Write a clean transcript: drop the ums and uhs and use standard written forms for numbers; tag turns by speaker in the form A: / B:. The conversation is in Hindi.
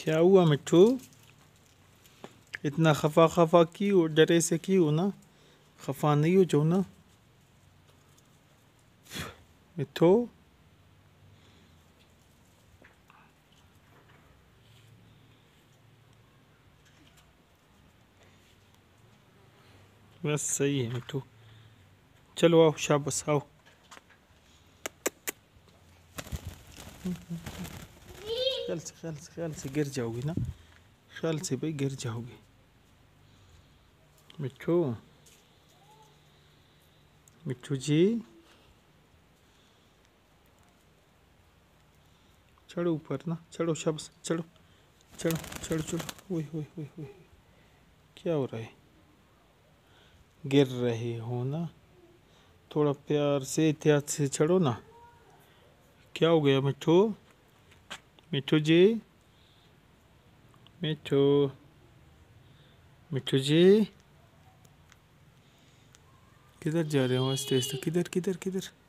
A: क्या हुआ मिट्ठू? इतना खफा खफा क्यों, डरे से क्यों ना? खफा नहीं हो जाओ ना मिट्ठू। बस सही है मिट्ठू, चलो आओ शाबाश आओ। ख्याल से गिर जाओगी ना, ख्याल से भाई गिर जाओगी मिट्ठू। मिट्ठू जी चढ़ो ऊपर ना, चढ़ो शाबाश, चढ़ो चढ़ो चढ़ो चढ़ो। ओए ओए ओए ओए, क्या हो रहा है? गिर रहे हो ना, थोड़ा प्यार से एहतियात से चढ़ो ना। क्या हो गया मिट्ठू? मिट्ठू जी, मिट्ठू, मिट्ठू जी किधर जा रहे हो आस्ते आस्ते? किधर किधर किधर?